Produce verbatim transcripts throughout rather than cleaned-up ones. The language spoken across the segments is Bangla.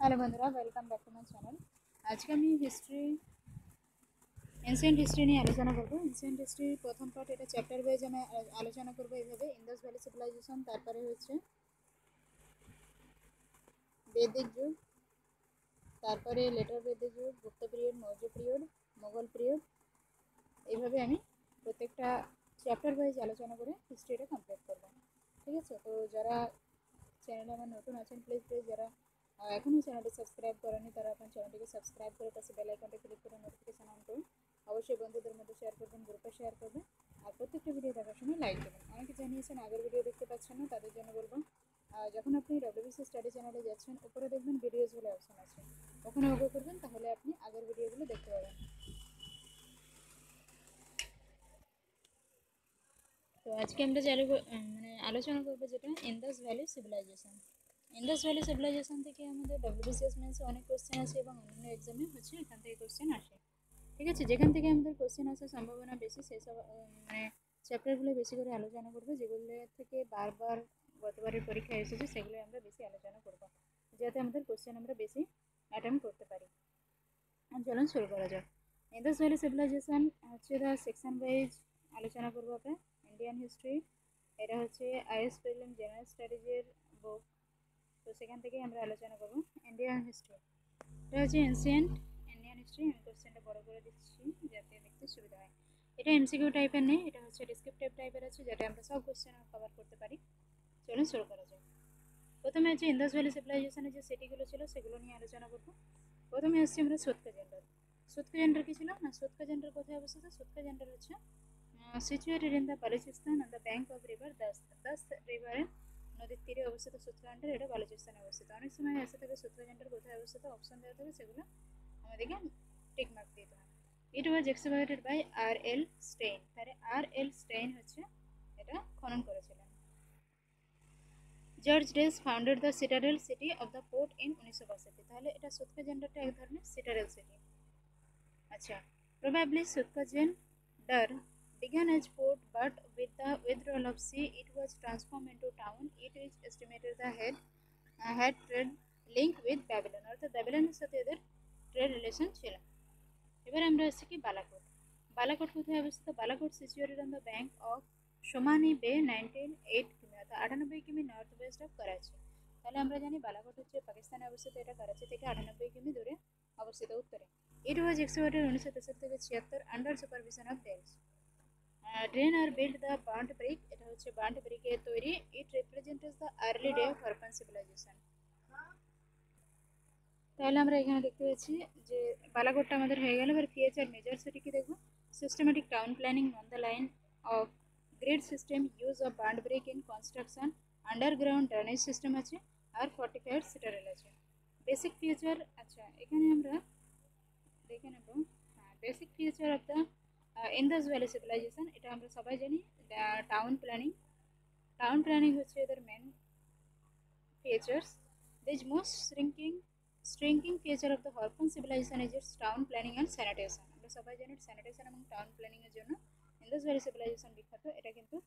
হ্যালো বন্ধুরা, welcome back to my channel. আজকে আমি হিস্ট্রি এনসিয়েন্ট হিস্ট্রি নিয়ে আলোচনা করব। এনসিয়েন্ট হিস্ট্রির প্রথম পার্ট, এটা চ্যাপ্টার ওয়াইজ আমি আলোচনা করব এইভাবে: ইন্দাস ভ্যালি সিভিলাইজেশন, তারপরে হচ্ছে বৈদিক যুগ, তারপরে লেটার বৈদিক যুগ, Gupta period, Maurya period, Mughal period. এইভাবে আমি প্রত্যেকটা চ্যাপ্টার ওয়াইজ আলোচনা করে হিস্ট্রিটা কমপ্লিট করব। ঠিক আছে? তো যারা চ্যানেলে আমার নতুন আছেন, প্লিজ প্লিজ যারা এখনও চ্যানেলটি সাবস্ক্রাইব করেনি তারা আপনার চ্যানেলটিকে সাবস্ক্রাইব করে পাশে বেল আইকনটি ক্লিক করে নোটিফিকেশন অন করুন। অবশ্যই বন্ধুদের মধ্যে শেয়ার করবেন, গ্রুপে শেয়ার করবেন, আর প্রত্যেকটা ভিডিও দেখার সময় লাইক দেবেন। অনেকে জানিয়েছেন আগের ভিডিও দেখতে পাচ্ছেন না, তাদের জন্য বলবো যখন আপনি ডব্লিউবিসি স্টাডি চ্যানেলে যাচ্ছেন, উপরে দেখবেন ভিডিওস বলে অপশন আছে, ওখানে ওকে করবেন, তাহলে আপনি আগের ভিডিওগুলো দেখতে পাবেন। তো আজকে আমরা চালু মানে আলোচনা করবো যেটা Indus valley civilisation. Indus valley civilisation থেকে আমাদের ডব্লিউবিসিএস মেন্সে অনেক কোশ্চেন আছে এবং অন্যান্য এক্সামে হচ্ছে এখান থেকে কোশ্চেন আসে। ঠিক আছে? যেখান থেকে আমাদের কোশ্চেন আসার সম্ভাবনা বেশি সেই সব মানে চ্যাপ্টারগুলো বেশি করে আলোচনা করবো, যেগুলো থেকে বারবার গতবারের পরীক্ষায় এসেছে সেগুলো আমরা বেশি আলোচনা করব, যাতে আমাদের কোশ্চেন আমরা বেশি অ্যাটেম্প করতে পারি। চলুন শুরু করা যাক। ইন্দাস ভ্যালি সিভিলাইজেশন হচ্ছে দ্য সেকশন ওয়াইজ আলোচনা করবো আমরা। ইন্ডিয়ান হিস্ট্রি, এটা হচ্ছে আইএস প্রিলিম জেনারেল স্টাডিজের বুক, তো সেখান থেকেই আমরা আলোচনা করবো। ইন্ডিয়ান হিস্ট্রি, এটা হচ্ছে এনসিয়েন্ট ইন্ডিয়ান হিস্ট্রি। আমি কোশ্চেনটা বড় করে দিচ্ছি যাতে দেখতে সুবিধা হয়। এটা এমসিকিউ টাইপের নেই, এটা হচ্ছে ডিসক্রিপটিভ টাইপের আছে, যেটা আমরা সব কোশ্চেন কভার করতে পারি। চলুন শুরু করা যায়। প্রথমে হচ্ছে ইন্দাস ভ্যালি সিভিলাইজেশনের যে সিটিগুলো ছিল সেগুলো নিয়ে আলোচনা করবো। প্রথমে আসছি আমরা সুতকা জেন্ডার। সুতকা জেন্ডার কি ছিল না, সুতকা জেন্ডার কোথায় অবস্থিত? সুতকা জেন্ডার হচ্ছে situated in the Balochistan on the bank of river Dasht. Dasht রিভারের নদীর তীরে অবস্থিত সুতকা জেন্ডার, এটা বালুচিস্তানে অবস্থিত। অনেক সময় এসে থাকে সুতকা জেন্ডার কোথায় অবস্থিত, অপশন দেওয়া থাকে, সেগুলো আমাদেরকে টিক মার্ক দিতে হয়। It was excavated by Aurel Stein. তাহলে আর এল স্টেইন হচ্ছে এটা খনন করেছিলেন। George Dales founded the citadel city of the port in উনিশশো বাষট্টি। তাহলে এটা সুতকা জেন্ডারটা এক ধরনের সিটাডেল সিটি। আচ্ছা, probably Sutkagen Dor began as port, but with the withdrawal of sea, it was transformed into town. It is estimated the head uh, had trade link with Babylon, অর্থাৎ ব্যাবিলনের সাথে এদের ট্রেড রিলেশন ছিল। এবার আমরা আসছি কি বালাকোট। বালাকোট কোথায় অবস্থিত? Balakot situated on the bank of Sonmiani bay, nineteen eight কিমি, অর্থাৎ আটানব্বই কিমি নর্থ ওয়েস্ট অফ করাচি। তাহলে আমরা জানি বালাকোট হচ্ছে পাকিস্তানে অবস্থিত, এটা করাচি থেকে আটানব্বই কিমি দূরে অবস্থিত উত্তরে। ইট ওয়াজ এক্সকাভেটেড উনিশশো তেষট্টি থেকে ছিয়াত্তর under supervision of Dales. Drain are build the burnt brick, এটা হচ্ছে বার্ন্ট ব্রিকের তৈরি। It represents the early day of Harappan civilization. তাহলে আমরা এখানে দেখতে পাচ্ছি যে বালাকোটটা আমাদের হয়ে গেল। এবার ফিচার মেজর সিটি কি দেখবো? Systematic town planning on the line of grid system, use of burnt brick in construction, underground drainage system আছে, আর ফর্টিফাইড সিটাডেল আছে। বেসিক ফিচার, আচ্ছা এখানে আমরা দেখে নেব। হ্যাঁ, basic feature of the Indus valley civilization, এটা আমরা সবাই জানি। টাউন প্ল্যানিং, টাউন প্ল্যানিং হচ্ছে এদের main features. This most striking striking feature of the Harappan civilization is its town planning and sanitation. আমরা সবাই জানি স্যানিটেশন এবং টাউন প্ল্যানিংয়ের জন্য ইন্দাস ভ্যালি সিভিলাইজেশন বিখ্যাত। এটা কিন্তু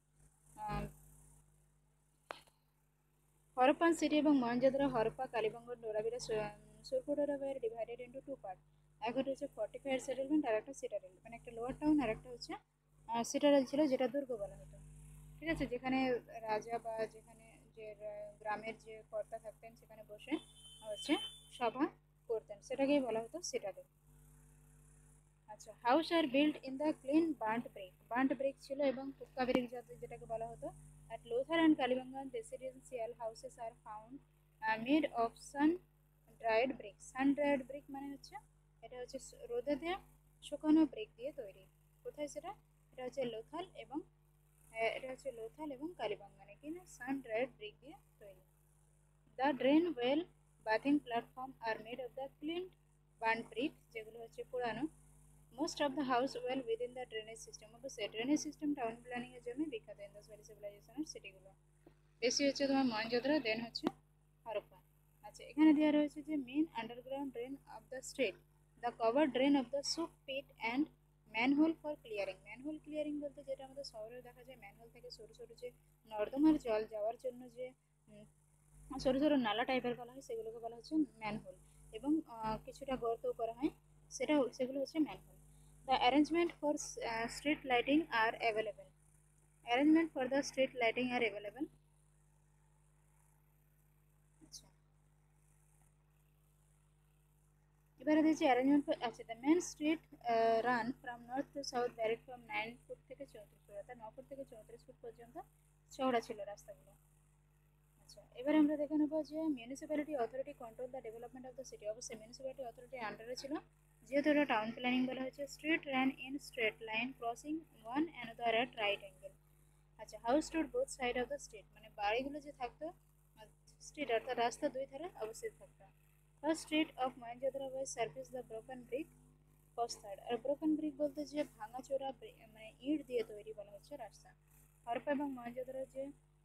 হরপ্পান সিটি এবং Mohenjodaro, Harappa, Kalibangan, Dholavira, Surkotada were divided into two part. একটা হচ্ছে ফর্টিফাইড সেটেলমেন্ট আর একটা সিটাডেল, মানে একটা লোয়ার টাউন আর একটা হচ্ছে সিটাডেল ছিল, যেটা দুর্গ বলা হতো। ঠিক আছে? যেখানে রাজা বা যেখানে যে গ্রামের যে কর্তা থাকতেন সেখানে বসে হচ্ছে সভা করতেন, সেটাকেই বলা হতো সিটাডেল। আচ্ছা, house are build in the kiln burnt brick. Burnt brick ছিল এবং পুক্কা ব্রিক যেটাকে বলা হতো। At Lothar and Kalibangan, residential houses are found uh, made of sun-dried brick. Sun-dried brick মানে হচ্ছে এটা হচ্ছে রোদে দিয়ে শুকানো ব্রিক দিয়ে তৈরি। কোথায় সেটা? এটা হচ্ছে লোথাল এবং এটা হচ্ছে লোথাল এবং কালিবাঙ্গানে কিনা sun-dried brick দিয়ে তৈরি। The drain well bathing platform are made of the cleaned burnt brick, যেগুলো হচ্ছে পুরানো। Most of the house well within the drainage system. অবশ্যই ড্রেনেজ সিস্টেম টাউন প্ল্যানিং এর জন্য বিখ্যাত ইন্দাস ভ্যালি সিভিলাইজেশনের সিটিগুলো। বেশি হচ্ছে তোমার মহেঞ্জোদারো, দেন হচ্ছে হরপ্পা। আচ্ছা, এখানে দেওয়া রয়েছে যে main underground drain of the street, the cover drain of the soak pit and manhole for clearing. Manhole clearing বলতে যেটা আমাদের শহরে দেখা যায়, ম্যানহোল থেকে সরু সরু যে নর্দমার জল যাওয়ার জন্য যে সরু সরু নালা টাইপের বলা হয় সেগুলোকে বলা হচ্ছে ম্যানহোল, এবং কিছুটা গর্ত করা হয় সেটা সেগুলো হচ্ছে manhole. The arrangement for street lighting are available. Arrangement for the street lighting are available. আচ্ছা, এবারে দিয়েছি অ্যারেঞ্জমেন্ট ফর, আচ্ছা, the main street run from north to south varied from nine foot থেকে চৌত্রিশ ফুট, অর্থাৎ ন ফুট থেকে চৌত্রিশ ফুট পর্যন্ত চওড়া ছিল রাস্তাগুলো। আচ্ছা, এবারে আমরা দেখে নেবো যে municipality authority control the development of the city. অবশ্যই মিউনিসিপ্যালিটি অথরিটির আন্ডারে ছিল, যেহেতু এটা টাউন প্ল্যানিং বলা হয়েছে। Street run in straight line crossing one another at right angle. আচ্ছা, house stood both side of the street, মানে বাড়িগুলো যে থাকতো স্ট্রিট অর্থাৎ রাস্তা দুই ধারে অবস্থিত থাকতো। First street of Mohenjodaro was surface the broken brick custard. আর ব্রোকেন ব্রিক বলতে যে ভাঙাচোরা মানে ইট দিয়ে তৈরি বলা হচ্ছে রাস্তা। হরপ্পা এবং মহেঞ্জোদারো যে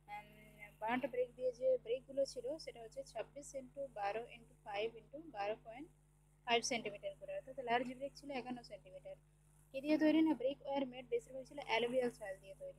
বাঁট ব্রিক দিয়ে যে ব্রিকগুলো ছিল সেটা হচ্ছে ছাব্বিশ ইন্টু বারো ইন্টু ফাইভ ইন্টু বারো পয়েন্ট ফাইভ সেন্টিমিটার করে, অর্থাৎ লার্জ ব্রিক ছিল একান্ন সেন্টিমিটার। কি দিয়ে তৈরি না, ব্রিক ওয়ার মেড বেশিরভাগ ছিল অ্যালুভিয়াল সয়েল দিয়ে তৈরি,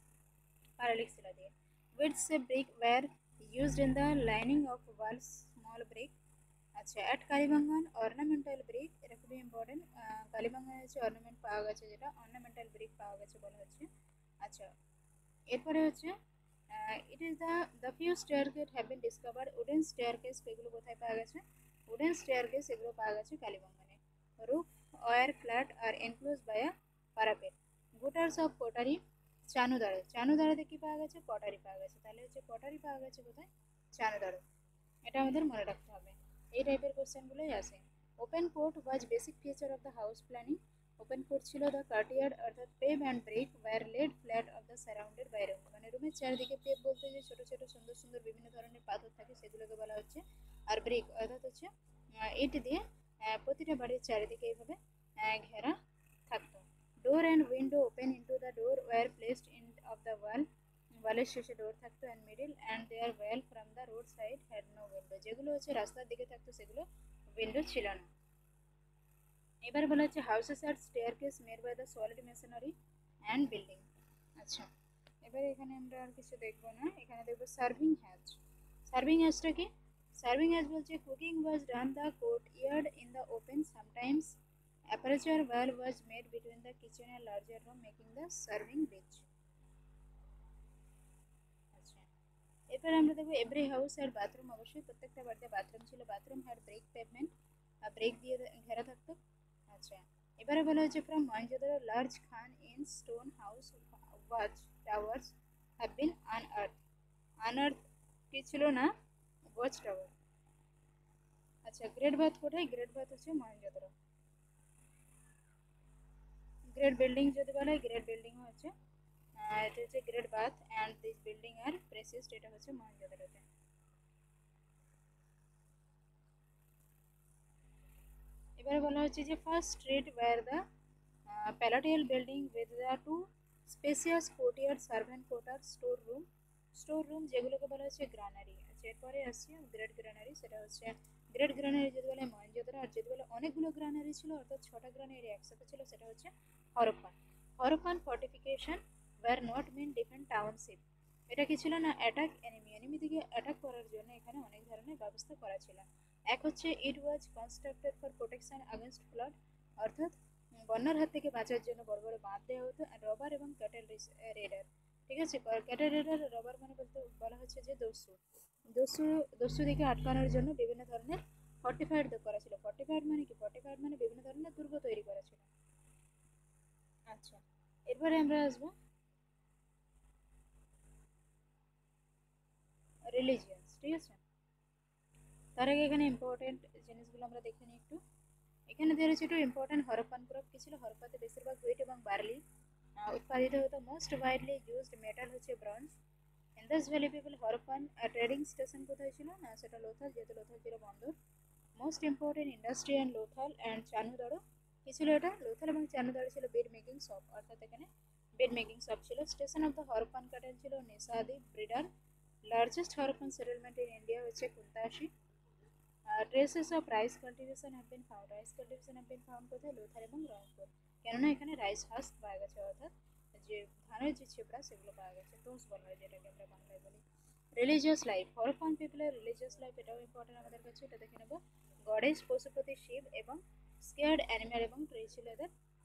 পাললিক শিলা দিয়ে। Wedge brick were used in the lining of wall small brick. আচ্ছা, অ্যাট কালীবাঙ্গান অর্নামেন্টাল ব্রিক, এটা খুবই ইম্পর্টেন্ট। কালীবাঙ্গানে হচ্ছে অর্নামেন্ট পাওয়া গেছে, যেটা অর্নামেন্টাল ব্রিক পাওয়া গেছে বলা হচ্ছে। আচ্ছা, এরপরে হচ্ছে it is the the few stair gate have been discovered. Wooden staircase এগুলো কোথায় পাওয়া গেছে, উডেন স্টেয়ার কেস এগুলো পাওয়া গেছে কালীবাঙ্গানে। Roof were flat are enclose by a parapet. Gutters of pottery, Chanhudaro. চানুদাড়েতে কি পাওয়া গেছে, পটারি পাওয়া গেছে, তাহলে হচ্ছে পটারি পাওয়া গেছে কোথায়, চানুদাড়ে। এটা আমাদের মনে রাখতে হবে, এই টাইপের কোশ্চেনগুলোই আসে। Open court was basic feature of the house planning. Open court ছিল দ্য কার্টিয়ার্ড অর্থাৎ pave and brick were laid flat of the surrounded by room, মানে রুমের চারিদিকে পেভ বলতে যে ছোটো ছোটো সুন্দর সুন্দর বিভিন্ন ধরনের পাথর থাকে সেগুলোকে বলা হচ্ছে। আর ব্রিক অর্থাৎ হচ্ছে ইট দিয়ে প্রতিটা বাড়ির চারিদিকে এইভাবে ঘেরা থাকতো। Door and window open into the door were placed in of the wall, ওয়ালের শেষে ডোর থাকতো। And middle and their well from the road side had no window, যেগুলো হচ্ছে রাস্তার দিকে থাকতো সেগুলো উইন্ডো ছিল না। এবার বলা হচ্ছে houses are staircase made by the solid masonry and building. আচ্ছা, এবার এখানে আমরা আর কিছু দেখবো না, এখানে দেখবো সার্ভিং হ্যাজ। সার্ভিং হ্যাজটা কি, সার্ভিং হ্যাজ বলছে cooking was done the courtyard in the open, sometimes aperture valve was made between the kitchen and larger room making the serving bridge. আচ্ছা, এরপর আমরা দেখবো এভরি হাউস হ্যাড বাথরুম। অবশ্যই প্রত্যেকটা বাড়িতে বাথরুম ছিল। Bathroom had brick pavement, brick দিয়ে ঘেরা থাকতো। আচ্ছা, এবারে বলা হচ্ছে ফ্রম মহেঞ্জোদারো লার্জ খান in stone house watch towers have been unearth. Unearth কি ছিল না, ওয়াচ টাওয়ার। আচ্ছা, গ্রেট বাথ কোথায়, গ্রেট বাথ হচ্ছে মহেঞ্জোদারো। গ্রেট বিল্ডিং যদি বলে, গ্রেট বিল্ডিং হচ্ছে এটা হচ্ছে great bath and this building are precise, এটা হচ্ছে মহেঞ্জোদারোতে। এবারে বলা হচ্ছে যে first street were the palatial building with the two spacious courtyard servant quarter store room. Store room যেগুলোকে বলা হচ্ছে গ্রানারি। আচ্ছা, এরপরে আসছে গ্রেট গ্রানারি, সেটা হচ্ছে গ্রেট গ্রানারি যদি বলে মহেঞ্জোদারো, আর যদি বলে অনেকগুলো গ্রানারি ছিল অর্থাৎ ছটা গ্রানারি একসাথে ছিল সেটা হচ্ছে Harappan. Harappan fortification were not mean defend township. এটা কি ছিল না, অ্যাটাক এনিমি, এনিমি দিকে অ্যাটাক করার জন্য এখানে অনেক ধরনের ব্যবস্থা করা ছিল। এক হচ্ছে it was constructed for protection against flood, অর্থাৎ বন্যার হাত থেকে বাঁচার জন্য বড় বড় বাঁধ দেওয়া হতো। আর রবার এবং ক্যাটেল রেডার, ঠিক আছে, ক্যাটেল রেডার রবার মানে বলতে বলা হচ্ছে যে দস্যু, দস্যু দস্যু দিকে আটকানোর জন্য বিভিন্ন ধরনের ফর্টিফাইড করা ছিল। ফর্টিফাইড মানে কি, ফর্টিফাইড মানে বিভিন্ন ধরনের দুর্গ তৈরি করা ছিল। আচ্ছা, এরপরে আমরা আসবো রিলিজিয়ান্স, ঠিক আছে। তার আগে এখানে ইম্পর্টেন্ট জিনিসগুলো আমরা দেখে নিই একটু। এখানে দেওয়া রয়েছে একটু ইম্পর্টেন্ট হরপ্পান ক্রপ কি ছিল। হরপ্পাতে বেশিরভাগ হুইট এবং বার্লি উৎপাদিত হতো। মোস্ট ওয়াইডলি ইউজড মেটাল হচ্ছে bronze. Indus valley people Harappan trading station কোথায় ছিল না, সেটা লোথাল, যেহেতু লোথাল ছিল বন্দর। Most important industry and Lothal and Chanhudaro, কি ছিল এটা, লোথাল এবং চানুদাড়ো ছিল বেড মেকিং শপ, অর্থাৎ এখানে বেড মেকিং শপ ছিল। Station of the Harappan cattle ছিল নেসাদি breeder. Largest Harappan settlement in India হচ্ছে Kuntasi. Traces of rice cultivation have been found. Rice cultivation have been found কোথায়, লোথাল এবং রংপুর, কেননা এখানে রাইস হাস্ক পাওয়া গেছে, অর্থাৎ যে ধানের যে ছিবড়া সেগুলো পাওয়া গেছে, তোষ বলা হয় যেটাকে আমরা বাংলায় বলি। রিলিজিয়াস লাইফ, হরপ্পান পিপলের রিলিজিয়াস লাইফ এটাও ইম্পর্টেন্ট আমাদের কাছে, এটা দেখে নেব। গডেস পশুপতি শিব এবং স্কেয়ার্ড অ্যানিম্যাল এবং ট্রি ছিল এদের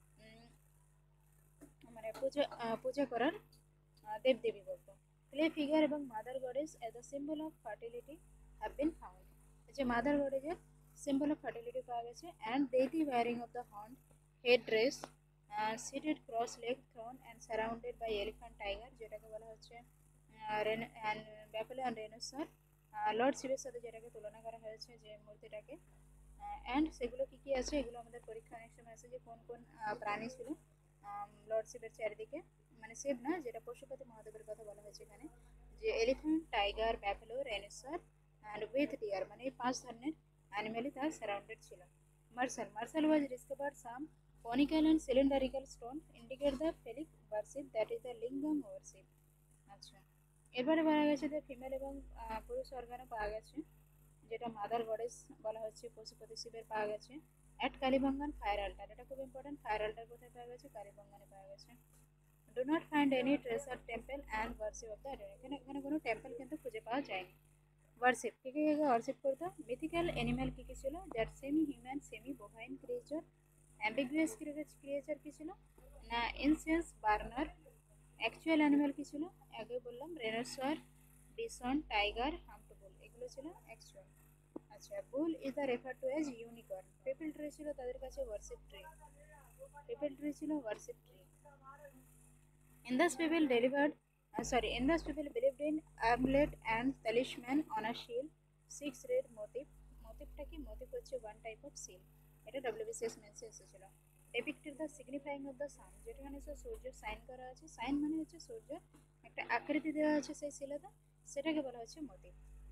মানে পূজা পূজা করার দেবদেবী বলতো। ক্লে ফিগার এবং mother goddess as a symbol of fertility have been found. যে মাদার গডেসের সিম্বল অফ ফার্টিলিটি পাওয়া গেছে। And deity wearing of the horn headdress seated cross leg throne and surrounded by elephant tiger, যেটাকে বলা হচ্ছে ব্যাপেলো অ্যান্ড রেনোসর, লর্ড শিবের সাথে যেটাকে তুলনা করা হয়েছে যে মূর্তিটাকে। অ্যান্ড সেগুলো কী কী আছে এগুলো আমাদের পরীক্ষা অনেক সময় আছে যে কোন কোন প্রাণী ছিল লর্ড শিবের চারিদিকে, মানে শিব না, যেটা পশুপতি মহাদেবের কথা বলা হয়েছে এখানে, যে elephant tiger buffalo rhinoceros and with deer, মানে এই পাঁচ ধরনের অ্যানিমেলই তার সারাউন্ডেড ছিল। Marshall Marshall was discovered some conical and cylindrical stone indicate the phallic worship, that is the lingam worship. আচ্ছা, এরপরে পাওয়া গেছে যে ফিমেল এবং পুরুষ অর্গানও পাওয়া গেছে, যেটা মাদার গডেস বলা হচ্ছে পশুপতি শিবের পাওয়া গেছে। অ্যাট কালীবঙ্গান ফায়ার আল্টার, এটা খুব ইম্পর্টেন্ট। ফায়ার আল্টার কোথায় পাওয়া গেছে? কালীবঙ্গানে পাওয়া গেছে। Do not find any trace of temple and worship of the adore, এখানে এখানে কোনো টেম্পল কিন্তু খুঁজে পাওয়া যায়নি। ওয়ার্শিপ, কী কী ওয়ার্শিপ করতো? মিথিক্যাল অ্যানিম্যাল কী কী ছিল? যার semi human semi bovine creature. Ambiguous creature কী ছিল? না ইনসেন্স বার্নার। অ্যাকচুয়াল অ্যানিম্যাল কী ছিল? আগে বললাম রেনোসর, বিসন, টাইগার, হাম্পড বুল, এগুলো ছিল অ্যাকচুয়াল। আচ্ছা, bull is the refer to as unicorn. Peepal tree ছিল তাদের কাছে ওয়ার্শিপ ট্রি। পিপল ট্রি ছিল worship tree. Indus people delivered, uh, sorry, Indus people believed in amulet and talisman on a shield, six red motif. মোটিভটা কি? মোটিভ হচ্ছে ওয়ান টাইপ অফ সিল, এটা ডব্লিউবিসিএস মেন্সে এসেছিল। Depicted the signifying of the sun, যেখানে সূর্যের সাইন করা আছে, সাইন মানে হচ্ছে সূর্য একটা আকৃতি দেওয়া আছে সেই শিলাতে, সেটাকে বলা হচ্ছে মোটিভ।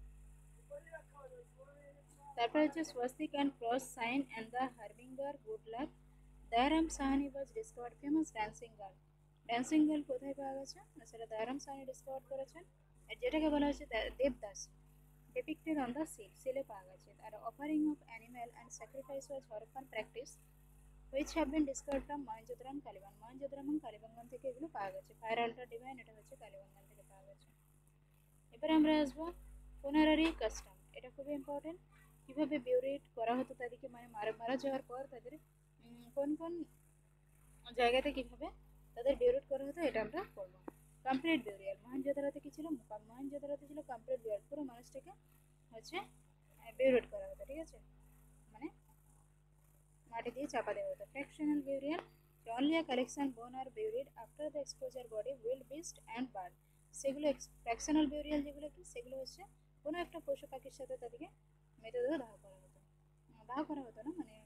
তারপর হচ্ছে swastik and cross sign and the harbinger good luck. Dayaram Sahni was discovered famous dancing girl. Dancing girl কোথায় পাওয়া গেছে? না সেটা দয়ারাম সাহানি ডিসকভার করেছেন, আর যেটাকে বলা হচ্ছে Devdas. depicted on the seal, সিলে পাওয়া গেছে। আর offering of animal and sacrifice was Harappan practice which have been discovered from Mohenjodaro Kalibangan. Mohenjodaro এবং কালীবাঙ্গান থেকে এগুলো পাওয়া গেছে। ফায়ার আল্টার ডিভাইন, এটা হচ্ছে কালীবাঙ্গান থেকে পাওয়া গেছে। এবারে আমরা আসবো ফুনারারি কাস্টম, এটা খুবই ইম্পর্টেন্ট। কীভাবে বিউরিট করা হতো তাদেরকে, মানে মারা মারা যাওয়ার পর তাদের কোন কোন জায়গাতে কীভাবে তাদের বিউরিট করা হতো, এটা আমরা করবো। কমপ্লিট বিউরিয়াল, মহেঞ্জোদারোতে কী ছিল? মহেঞ্জোদারোতে ছিল কমপ্লিট বিউরিয়াল, পুরো মানুষটাকে হচ্ছে বিউরিট করা হতো, ঠিক আছে, মানে মাটি দিয়ে চাপা দেওয়া হতো। Fractional burial, only a collection bone are buried after the exposure body will beast and bird. সেগুলো ফ্র্যাকশনাল বিউরিয়াল যেগুলো কি, সেগুলো হচ্ছে কোনো একটা পশু পাখির সাথে তাদেরকে মৃতদেহ দাহ করা হতো, দাহ করা হতো না, মানে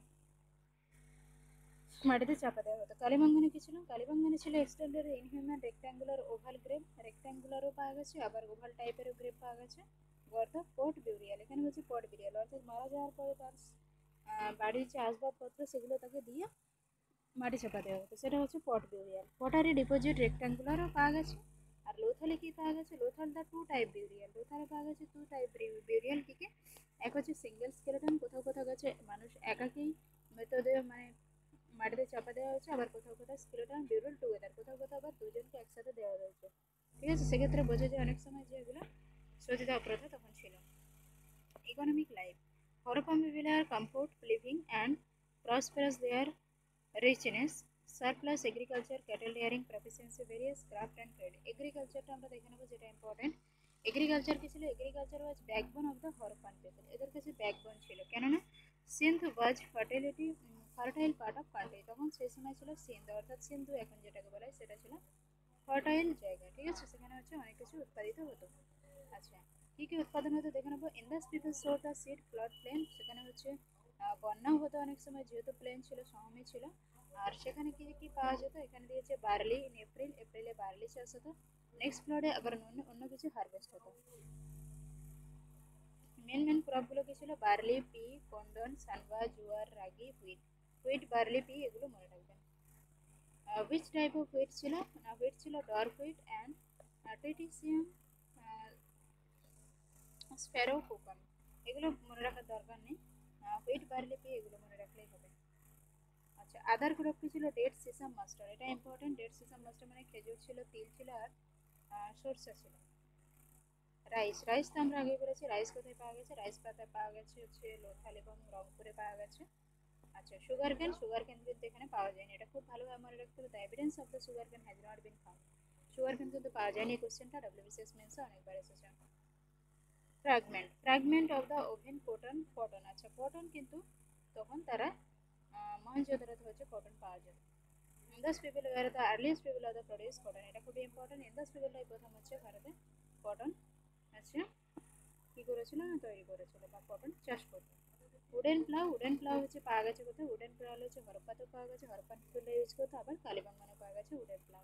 মাটিতে চাপা দেওয়া হতো। কালীবাঙ্গানে কী ছিল? কালীবাঙ্গানে ছিল extended inhuman rectangular oval grave, রেক্ট্যাঙ্গুলারও পাওয়া গেছে, আবার ওভাল টাইপেরও গ্রেভ পাওয়া গেছে। অর্থাৎ পট বিউরিয়াল, এখানে হচ্ছে পট বিউরিয়াল, অর্থাৎ মারা যাওয়ার পরে তার বাড়ির যে আসবাবপত্র সেগুলো তাকে দিয়ে মাটি চাপা দেওয়া হতো, সেটা হচ্ছে পট বিউরিয়াল। পটারি ডিপোজিট রেক্ট্যাঙ্গুলারও পাওয়া গেছে। আর লোথালে কি পাওয়া গেছে? Lothal the two type burial, লোথালে পাওয়া গেছে টু টাইপ বিউরিয়াল। কী কী? এক হচ্ছে সিঙ্গেল স্কেলেটন, কোথাও কোথাও গেছে মানুষ একাকেই মৃতদেহ মানে মাটিতে চাপা দেওয়া হয়েছে, আবার কোথাও কোথাও স্কেলেটন বিউরিয়াল টুগেদার, কোথাও কোথাও আবার দুজনকে একসাথে দেওয়া হয়েছে, ঠিক আছে। সেক্ষেত্রে বোঝা যায় অনেক সময় যে এগুলো সতীদাহ প্রথা তখন ছিল। Economic life, Harappan people are comfort living and prosperous their richness, surplus agriculture, cattle rearing, proficiency, various craft and trade. এগ্রিকালচারটা আমরা দেখে নেবো, যেটা ইম্পর্টেন্ট। এগ্রিকালচার কি ছিল? Agriculture was backbone of the Harappan people, এদের কাছে ব্যাকবোন ছিল, কেননা Sindhu was fertility fertile part of country, তখন সেই সময় ছিল সিন্ধু, অর্থাৎ সিন্ধু এখন যেটাকে বলা হয় সেটা ছিল ফার্টাইল জায়গা, ঠিক আছে, সেখানে হচ্ছে অনেক কিছু উৎপাদিত হতো। আচ্ছা, কী কী উৎপাদন হতো দেখে নেবো। Indus people sow the seed flood plain, সেখানে হচ্ছে বন্যাও হতো অনেক সময়, যেহেতু প্লেন ছিল, সমভূমি ছিল। আর সেখানে কী কী পাওয়া যেত? এখানে দিয়েছে বার্লি, ইন এপ্রিল, এপ্রিলে বার্লি চাষ হতো। নেক্সট ফ্লডে আবার অন্য অন্য কিছু হারভেস্ট হতো। মেন মেন ক্রপগুলো কী ছিল? বার্লি, পি, কন্ডন, সানবা, জোয়ার, রাগি, হুইট। হুইট, বার্লি, পি এগুলো মনে রাখবেন। হুইচ টাইপ অফ হুইট ছিল? না, হুইট ছিল dark wheat and triticum sphaerococcum, এগুলো মনে রাখার দরকার নেই। হুইট, বার্লি, পি এগুলো মনে রাখলেই হবে। আচ্ছা, আদার ক্রপটি ছিল ডেট সিসাম মাস্টার্ড, এটা ইম্পর্টেন্ট। ডেট সিসাম মাস্টার্ড মানে খেজুর ছিল, তিল ছিল, আর সরষা ছিল। রাইস রাইস তো আমরা আগে বলেছি, রাইস কোথায় পাওয়া গেছে, রাইস পাতায় পাওয়া গেছে হচ্ছে লোথাল এবং রংপুরে পাওয়া গেছে। আচ্ছা, সুগার কেন, সুগার কেন কিন্তু এখানে পাওয়া যায়নি, এটা খুব ভালোভাবে মনে রাখতে হবে। The evidence of the sugarcane has not been found, sugarcane কিন্তু পাওয়া যায়নি, এই কোশ্চেনটা ডব্লিউবিসিএস মেন্সে অনেকবার এসেছে। Fragment, fragment of the woven cotton, cotton আচ্ছা কটন কিন্তু তখন তারা মহেঞ্জোদারোতে হচ্ছে কটন পাওয়া যেত। Indus people were the earliest people of the produce cotton, এটা খুবই ইম্পর্টেন্ট। ইন্দাস পিপলটাই প্রথম হচ্ছে ভারতে কটন আচ্ছা কী করেছিল না তৈরি করেছিল বা কটন চাষ করতো। উডেন প্লাউ, উডেন প্লাউ হচ্ছে পাওয়া গেছে কোথায়, উডেন প্লাউ হচ্ছে হরপ্পাতেও পাওয়া গেছে, হরপ্পান পিপলরা ইউজ করতো, আবার কালিবাঙ্গানে পাওয়া গেছে উডেন প্লাউ।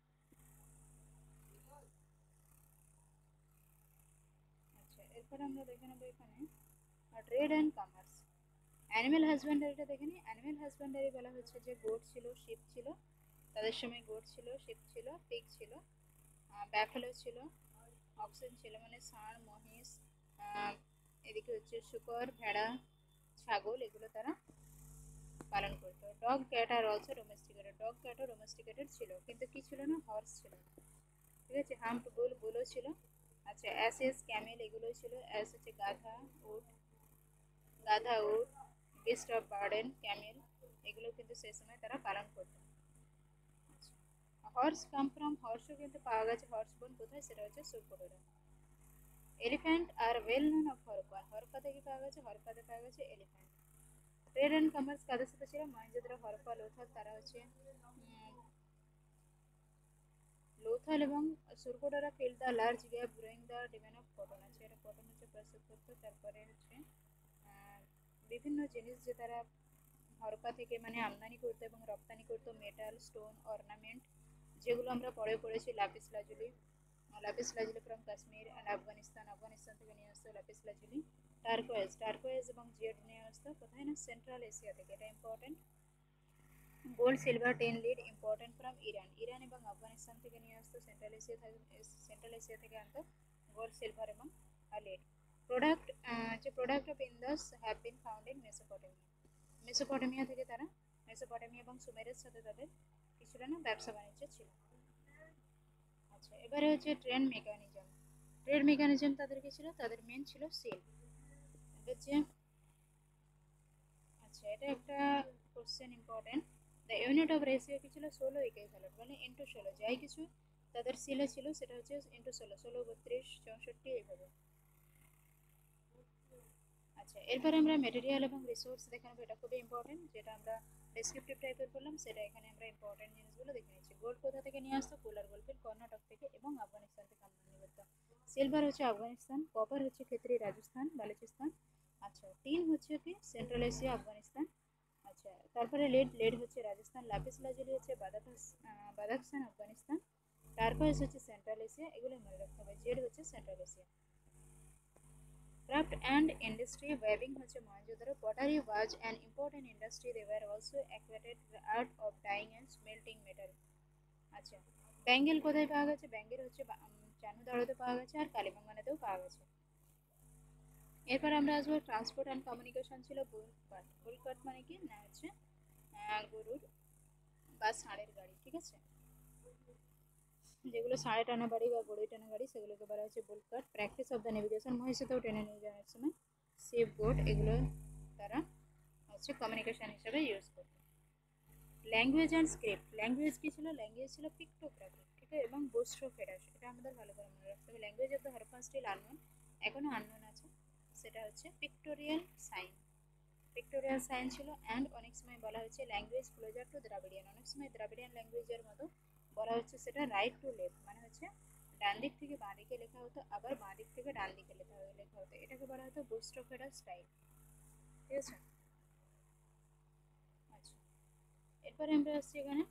আচ্ছা, এরপর আমরা দেখে নেবো এখানে ট্রেড অ্যান্ড কমার্স। অ্যানিমেল হাজব্যান্ডারিটা দেখে নিই। অ্যানিমেল হাজব্যান্ডারি বলা হচ্ছে যে গোট ছিল, শিপ ছিল, তাদের সময় গোট ছিল, শিপ ছিল, পিগ ছিল, ব্যাফেলো ছিল, অক্সেন ছিল মানে ষাঁড়, মহিষ, এদিকে হচ্ছে শূকর, ভেড়া, ছাগল, এগুলো তারা পালন করতো। Dog cat are also domesticated, dog ক্যাটও ডোমেস্টিকেটেড ছিল, কিন্তু কি ছিল না, হর্স ছিল না, ঠিক আছে। হাম্প বুল, বুলও ছিল। আচ্ছা, অ্যাস এস ক্যামেল এগুলোই ছিল। অ্যাস হচ্ছে গাধা, উট, গাধা, উট, বিস্ট অফ বার্ডেন, ক্যামেল, এগুলো কিন্তু সেই সময় তারা পালন করতো। হর্স কাম ফ্রম, হর্সও কিন্তু পাওয়া গেছে, হর্স বোন কোথায়, সেটা হচ্ছে সুরপুরেরা। এলিফ্যান্ট আর well known of Harappa, Harappa থেকে পাওয়া গেছে, হরপ্পাতে পাওয়া গেছে এলিফ্যান্ট। ট্রেড অ্যান্ড কমার্স কাদের সাথে ছিল, মহেঞ্জোদারো, হরপ্পা, লোথাল, তারা হচ্ছে লোথাল এবং Surkotada fill the large gap growing the demand of cotton, আছে এটা কটন হচ্ছে প্রস্তুত করতো। তারপরে হচ্ছে বিভিন্ন জিনিস যে তারা হরপ্পা থেকে মানে আমদানি করতো এবং রপ্তানি করতো, মেটাল, স্টোন, অর্নামেন্ট, যেগুলো আমরা পরে পড়েছি, lapis lazuli, lapis lazuli from Kashmir and Afghanistan, Afghanistan থেকে নিয়ে আসতো লাপিস লাজুলি। টার্কোয়েজ, টার্কোয়েজ এবং জেড নিয়ে আসতো কোথায় না, সেন্ট্রাল এশিয়া থেকে, এটা important. Gold, silver, tin lead important from Iran, Iran এবং আফগানিস্তান থেকে নিয়ে আসতো, সেন্ট্রাল এশিয়া থেকে, সেন্ট্রাল এশিয়া থেকে আনতো গোল্ড, সিলভার এবং লিড। প্রোডাক্ট, যে product of Indus have been found in Mesopotamia, Mesopotamia থেকে তারা, মেসোপটেমিয়া এবং সুমেরের সাথে তাদের কি ছিল না, ব্যবসা বাণিজ্য ছিল। আচ্ছা, এবারে হচ্ছে ট্রেড মেকানিজম, ট্রেড মেকানিজম তাদের কি ছিল, তাদের মেন ছিল সেল, হচ্ছে আচ্ছা এটা একটা question important. The unit of ratio কি ছিল, ষোলো একাই ফেলট মানে ইন্টু ষোলো, যাই কিছু তাদের সিলে ছিল সেটা হচ্ছে ইন্টু ষোলো, ষোলো, বত্রিশ, চৌষট্টি, এইভাবে। আচ্ছা, এরপরে আমরা মেটেরিয়াল এবং রিসোর্স দেখে নেবো, এটা খুবই ইম্পর্টেন্ট, যেটা আমরা ডেসক্রিপটিভ টাইপের করলাম সেটা এখানে আমরা ইম্পর্টেন্ট জিনিসগুলো দেখে নিচ্ছি। গোল্ড কোথা থেকে নিয়ে আসতো, কোলার গোল্ডফিল্ড কর্ণাটক থেকে এবং আফগানিস্তান থেকে আমদানি করতো। সিলভার হচ্ছে আফগানিস্তান, কপার হচ্ছে ক্ষেত্রে রাজস্থান, বালুচিস্তান। আচ্ছা, টিন হচ্ছে কি সেন্ট্রাল এশিয়া, আফগানিস্তান। আচ্ছা, তারপরে লেড, লেড হচ্ছে রাজস্থান, লাপিস লাজুলি হচ্ছে বাদাখাস, বাদাখস্তান, আফগানিস্তান। টার্কোয়েজ হচ্ছে সেন্ট্রাল এশিয়া, এগুলো মনে রাখতে হবে। জেড হচ্ছে central Asia. Craft and industry, weaving হচ্ছে Mohenjodaro. Pottery was an important industry, they were also acquainted the art of dyeing and smelting metal. আচ্ছা, ব্যাঙ্গেল কোথায় পাওয়া গেছে, ব্যাঙ্গেল হচ্ছে চানুদারোতে পাওয়া গেছে আর কালিবাঙ্গানেতেও পাওয়া গেছে। এরপর আমরা আসবো ট্রান্সপোর্ট অ্যান্ড কমিউনিকেশন ছিল বুল কার্ট, বুল কার্ট মানে কি না হচ্ছে গরুর বা ষাঁড়ের গাড়ি, ঠিক আছে, যেগুলো ষাঁড়ে টানা বাড়ি বা গরুই টানা গাড়ি সেগুলোকে বলা হচ্ছে bull cart. Practice of the navigation, মহিষেতেও টেনে নিয়ে যাওয়ার সময় শিপ বোট, এগুলো তারা হচ্ছে কমিউনিকেশন হিসেবে ইউজ করত। ল্যাঙ্গুয়েজ অ্যান্ড স্ক্রিপ্ট, ল্যাঙ্গুয়েজ কী ছিল, ল্যাঙ্গুয়েজ ছিল পিক্টোগ্রাফি, ঠিক আছে, এবং বোস্ট্রোফেরাস, এটা আমাদের ভালো করে মনে রাখতে হবে। Language of the Harappan still unknown, এখনও আননোন আছে, সেটা হচ্ছে পিক্টোরিয়াল সাইন, পিক্টোরিয়াল সাইন ছিল। অ্যান্ড অনেক সময় বলা হচ্ছে ল্যাঙ্গুয়েজ ক্লোজার টু দ্রাবিডিয়ান, অনেক সময় দ্রাবিডিয়ান ল্যাঙ্গুয়েজের মতো বলা হচ্ছে সেটা রাইট টু লেফট, মানে হচ্ছে ডান দিক থেকে বাঁ দিকে লেখা হতো, আবার বাঁ দিক থেকে ডান দিকে লেখা লেখা হতো, এটাকে বলা হতো বোস্ট্রোফেরাল স্টাইল, ঠিক আছে। আচ্ছা, এরপরে আমরা আসছি এখানে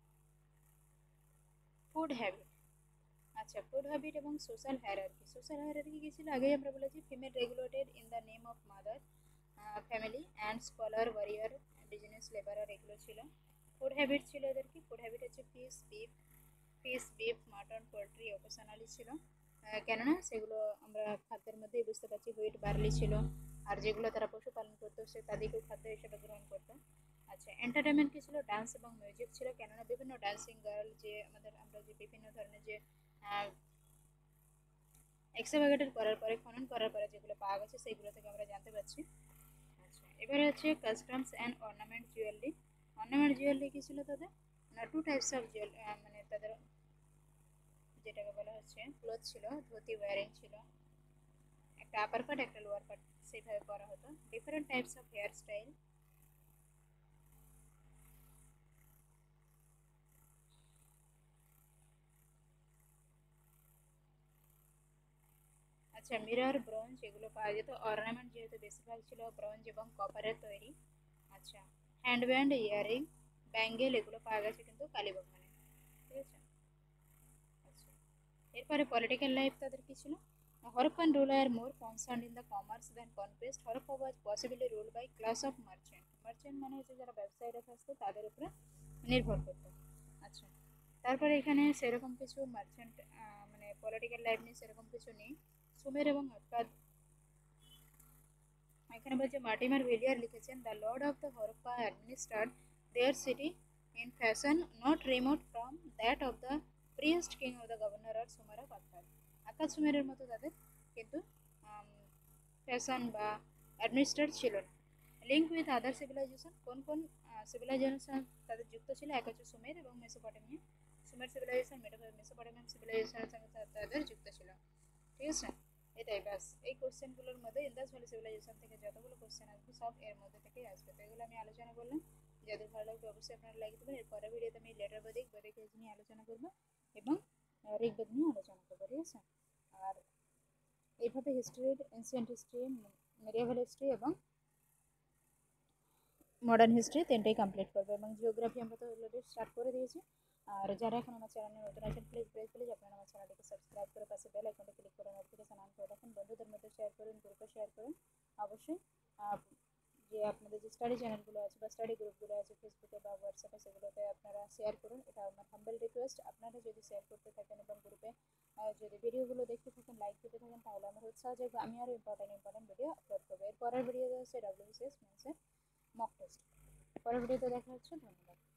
ফুড হ্যাবিট। আচ্ছা, ফুড হ্যাবিট এবং সোশ্যাল হায়ারার্কি, সোশ্যাল হায়ারার্কি কী ছিল, আগেই আমরা বলেছি, female regulated in the name of mother, family and scholar, warrior, business, labourer, এগুলো ছিল। ফুড হ্যাবিট ছিল এদের কি, ফুড হ্যাবিট হচ্ছে fish, beef, fish, beef, mutton, poultry occasionally ছিল, কেননা সেগুলো আমরা খাদ্যের মধ্যেই বুঝতে পারছি, হুইট, বার্লি ছিল, আর যেগুলো তারা পশুপালন করতো সে তাদেরকেও খাদ্য হিসেবে গ্রহণ করতো। আচ্ছা, এন্টারটেনমেন্ট কী ছিল, ডান্স এবং মিউজিক ছিল, কেননা বিভিন্ন ডান্সিং গার্ল, যে আমাদের আমরা যে বিভিন্ন ধরনের যে এক্সকাভেটেড করার পরে, খনন করার পরে যেগুলো পাওয়া গেছে সেইগুলো থেকে আমরা জানতে পারছি। আচ্ছা, এবারে হচ্ছে customs and ornament jewellery. Ornament jewellery কি ছিল তাদের না, টু টাইপস অফ জুয়েল, মানে তাদের যেটাকে বলা হচ্ছে ক্লোথ ছিল, ধুতি ওয়ারিং ছিল, একটা আপার পার্ট একটা লোয়ার পার্ট সেইভাবে করা হতো। Different types of hair style. আচ্ছা, মিরর, ব্রোঞ্জ এগুলো পাওয়া যেত। অর্নামেন্ট যেহেতু বেশিরভাগ ছিল ব্রোঞ্জ এবং কপারের তৈরি। আচ্ছা, হ্যান্ডব্যান্ড, ইয়ারিং, ব্যাঙ্গেল এগুলো পাওয়া গেছে কিন্তু কালীবাগানে। ঠিক আছে। আচ্ছা, এরপরে পলিটিক্যাল লাইফ তাদের কি ছিল? Harappan ruler more concern in the commerce than conquest. Harappa was possibly rule by class of merchant. Merchant মানে হচ্ছে যারা ব্যবসায়ীরা থাকতো তাদের উপরে নির্ভর করতো। আচ্ছা, তারপরে এখানে সেরকম কিছু মার্চেন্ট মানে পলিটিক্যাল লাইফ নিয়ে সেরকম কিছু নেই। সুমের এবং আক্কাদ, এখানে বলছে মার্টিমার ভিলিয়ার লিখেছেন the lord of the Harappa administered their city in fashion not remote from that of the priest king of the governor or Sumer of আক্কাদ। আক্কাদ সুমেরের মতো তাদের কিন্তু ফ্যাশন বা অ্যাডমিনিস্ট্রেট ছিল না। লিঙ্ক উইথ আদার সিভিলাইজেশন, কোন কোন সিভিলাইজেশন তাদের যুক্ত ছিল? এক হচ্ছে সুমের এবং মেসোপটেমিয়া। সুমের সিভিলাইজেশন মেসোপটেমিয়ান সিভিলাইজেশনের সঙ্গে তাদের যুক্ত ছিল। ঠিক আছে, এটাই ব্যাস। এই কোশ্চেনগুলোর মধ্যে ইন্দাস ভ্যালি সিভিলাইজেশন থেকে যতগুলো কোশ্চেন আসবে সব এর মধ্যে থেকেই আসবে। তো এগুলো আমি আলোচনা করলাম, যাদের ভালো লাগবে অবশ্যই আপনারা লাইক দেবেন। এর পরের ভিডিওতে আমি লেটার বদিক বদিক নিয়ে আলোচনা করবো এবং ঋগ্বেদ নিয়ে আলোচনা করবো। ঠিক আছে, আর এইভাবে হিস্ট্রির, এনসিয়েন্ট হিস্ট্রি, মিডিয়াভাল হিস্ট্রি এবং মডার্ন হিস্ট্রি তিনটেই কমপ্লিট করবো, এবং জিওগ্রাফি আমরা তো অলরেডি স্টার্ট করে দিয়েছি। আর যারা এখন আমার চ্যানেলে নতুন আছেন প্লিজ প্লিজ প্লিজ আপনারা আমার চ্যানেলটিকে সাবস্ক্রাইব করে পাশে বেল আইকনটা ক্লিক করে নোটিফিকেশন অন করে রাখুন। বন্ধুদের মধ্যে শেয়ার করুন, গ্রুপে শেয়ার করুন অবশ্যই। যে আপনাদের যে স্টাডি চ্যানেলগুলো আছে বা স্টাডি গ্রুপগুলো আছে ফেসবুকে বা হোয়াটসঅ্যাপে, সেগুলোতে আপনারা শেয়ার করুন। এটা আমার হাম্বল রিকোয়েস্ট। আপনারা যদি শেয়ার করতে থাকেন এবং গ্রুপে যদি ভিডিওগুলো দেখতে থাকেন, লাইক দিতে থাকেন, তাহলে আমার উৎসাহ যাবে, আমি আরও ইম্পর্টেন্ট ইম্পর্টেন্ট ভিডিও আপলোড করবো। এর পরের ভিডিওতে হচ্ছে ডাব্লিউবিসিএস মেন্সের মক টেস্ট। পরের ভিডিওতে দেখা হচ্ছে। ধন্যবাদ।